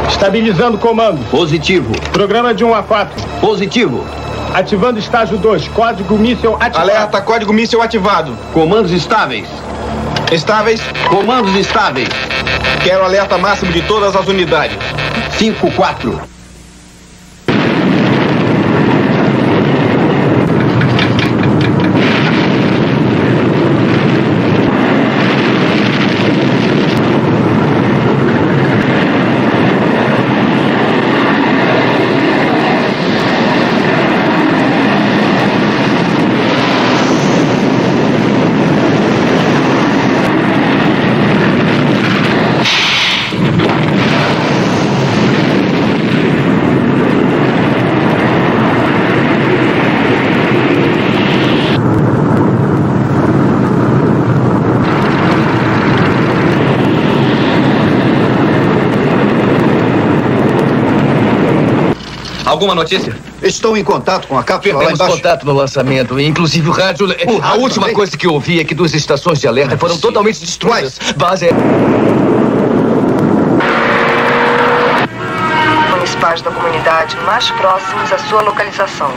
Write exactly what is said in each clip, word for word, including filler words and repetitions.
Estabilizando comando. Positivo. Programa de um a quatro. Positivo. Ativando estágio dois. Código míssil ativado. Alerta, código míssil ativado. Comandos estáveis. Estáveis. Comandos estáveis. Quero alerta máximo de todas as unidades. cinco quatro. Alguma notícia? Estou em contato com a cápsula lá Perdemos embaixo. contato no lançamento, inclusive o rádio... O a rádio última também? coisa que eu ouvi é que duas estações de alerta foram totalmente destruídas. Base... Municipais da comunidade mais próximos à sua localização.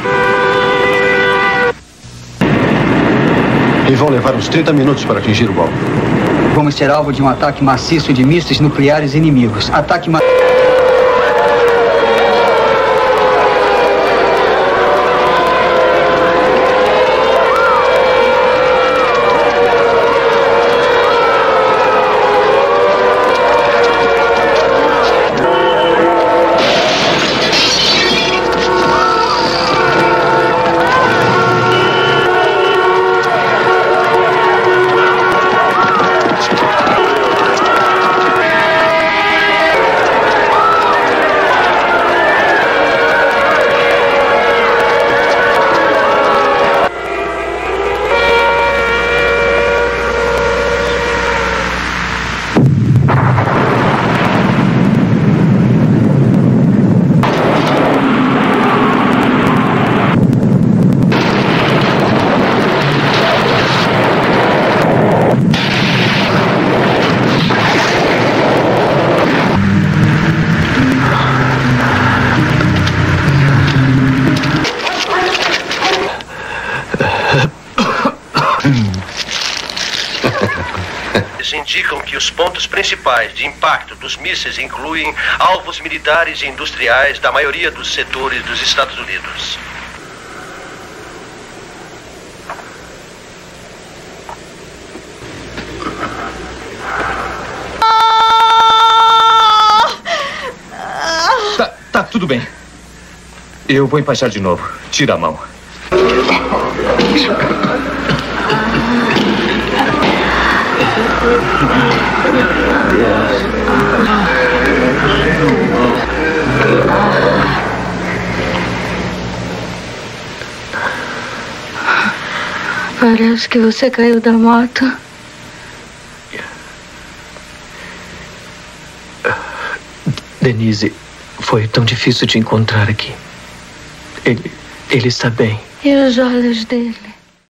E vão levar uns trinta minutos para atingir o alvo. Vamos ser alvo de um ataque maciço de mísseis nucleares inimigos. Ataque ma... Indicam que os pontos principais de impacto dos mísseis incluem alvos militares e industriais da maioria dos setores dos Estados Unidos. Tá, tá tudo bem. Eu vou empachar de novo. Tira a mão. Parece que você caiu da moto. Denise, foi tão difícil te encontrar aqui. Ele, ele está bem. E os olhos dele?